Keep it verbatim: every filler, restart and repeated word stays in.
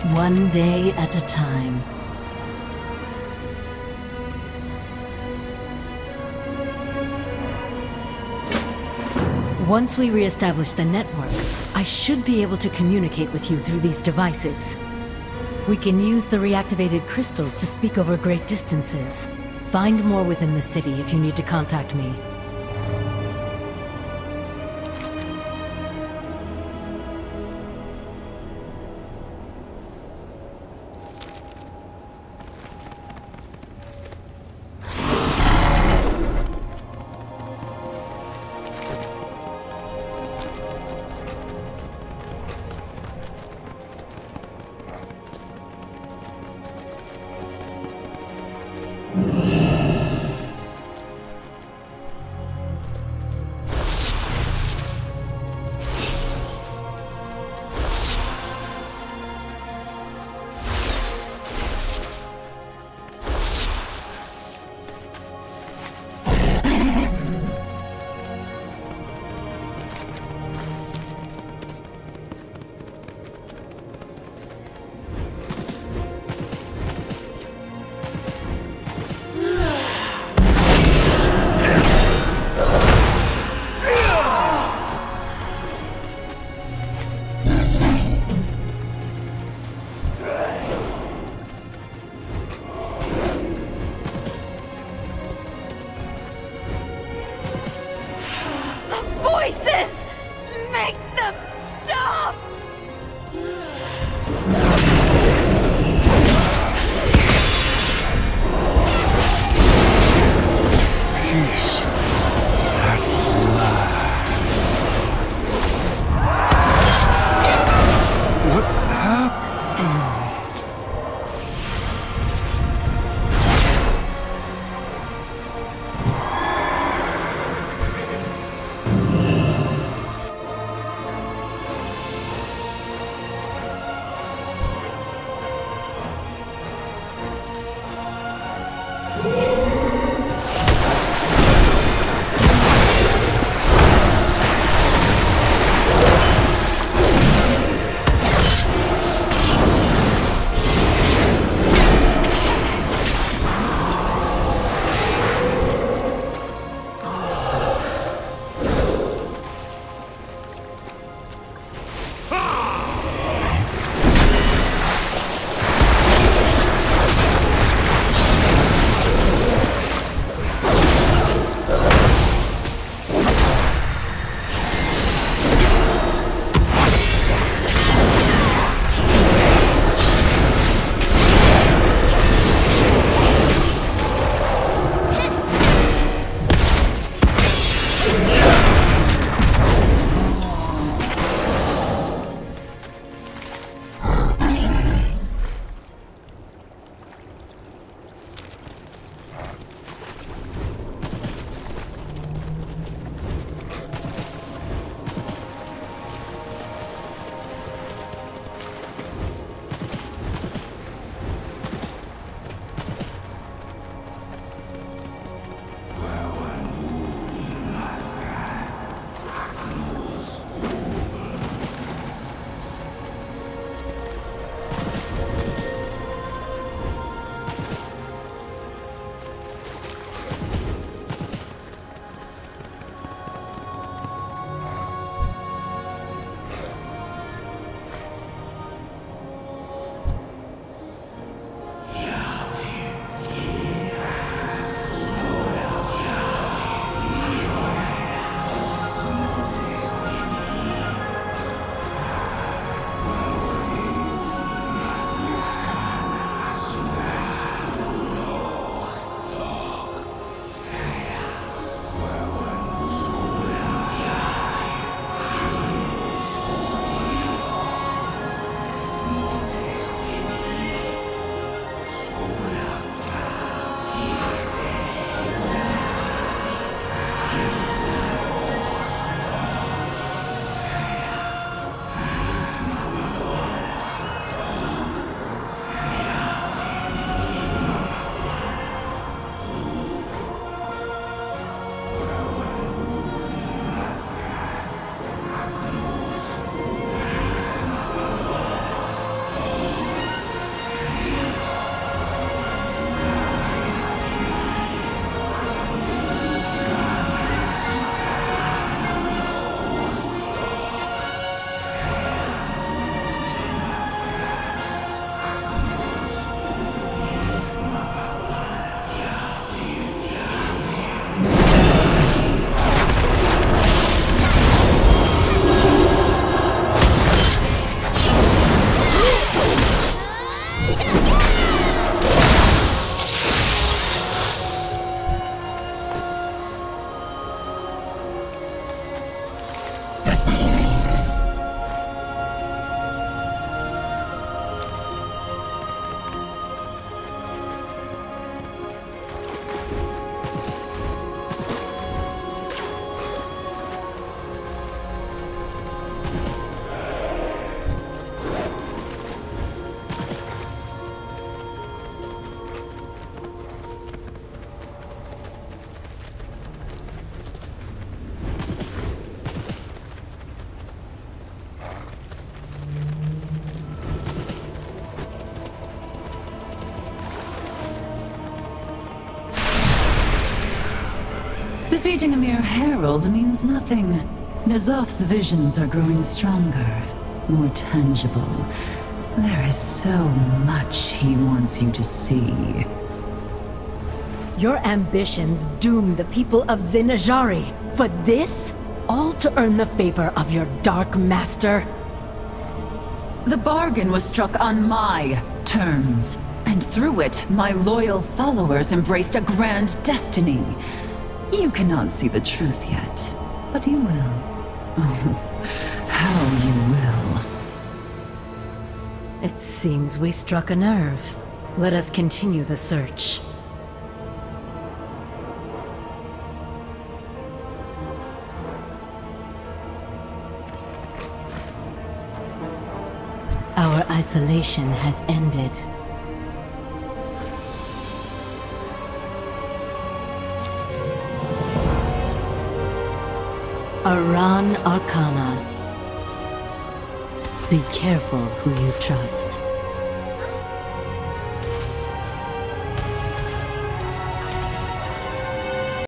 One day at a time. Once we re-establish the network, I should be able to communicate with you through these devices. We can use the reactivated crystals to speak over great distances. Find more within the city if you need to contact me. Defeating a mere herald means nothing. N'Zoth's visions are growing stronger, more tangible. There is so much he wants you to see. Your ambitions doom the people of Zinajari. For this? All to earn the favor of your Dark Master? The bargain was struck on my terms, and through it, my loyal followers embraced a grand destiny. You cannot see the truth yet, but you will. Oh, how you will. It seems we struck a nerve. Let us continue the search. Our isolation has ended. Aran Arcana. Be careful who you trust.